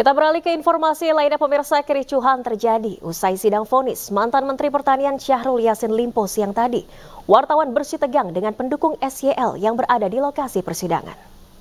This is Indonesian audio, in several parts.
Kita beralih ke informasi lainnya, pemirsa. Kericuhan terjadi usai sidang vonis mantan Menteri Pertanian Syahrul Yassin Limpo siang tadi. Wartawan bersih tegang dengan pendukung SYL yang berada di lokasi persidangan.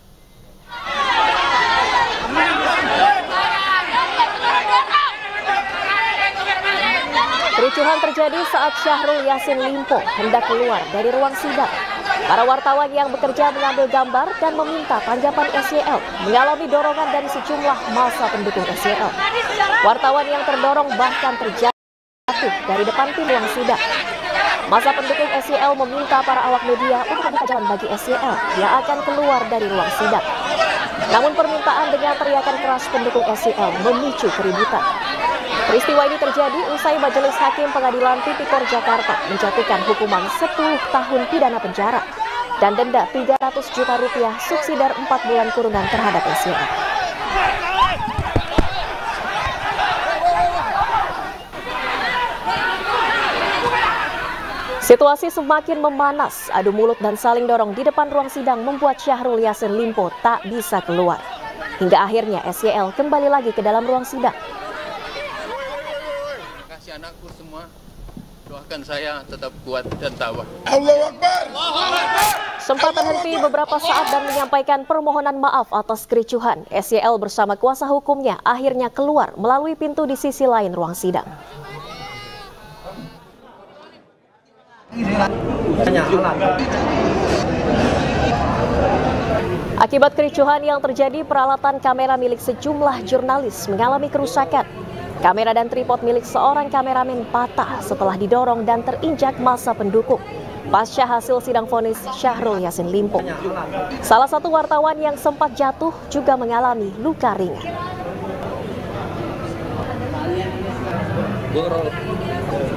Kericuhan terjadi saat Syahrul Yassin Limpo hendak keluar dari ruang sidang. Para wartawan yang bekerja mengambil gambar dan meminta tanggapan SYL mengalami dorongan dari sejumlah massa pendukung SYL. Wartawan yang terdorong bahkan terjatuh dari depan pintu ruang sidang. Massa pendukung SYL meminta para awak media untuk membuka jalan bagi SYL yang akan keluar dari ruang sidang. Namun permintaan dengan teriakan keras pendukung SYL memicu keributan. Peristiwa ini terjadi usai Majelis Hakim Pengadilan Tipikor Jakarta menjatuhkan hukuman 10 tahun pidana penjara dan denda 300 juta rupiah subsidiar 4 bulan kurungan terhadap SYL. Situasi semakin memanas, adu mulut dan saling dorong di depan ruang sidang membuat Syahrul Yassin Limpo tak bisa keluar. Hingga akhirnya SYL kembali lagi ke dalam ruang sidang. Kasih anakku semua, doakan saya tetap kuat dan tabah. Allahu Akbar. Sempat terhenti beberapa saat dan menyampaikan permohonan maaf atas kericuhan. SYL bersama kuasa hukumnya akhirnya keluar melalui pintu di sisi lain ruang sidang. Akibat kericuhan yang terjadi, peralatan kamera milik sejumlah jurnalis mengalami kerusakan. Kamera dan tripod milik seorang kameramen patah setelah didorong dan terinjak massa pendukung pasca hasil sidang vonis Syahrul Yassin Limpo. Salah satu wartawan yang sempat jatuh juga mengalami luka ringan.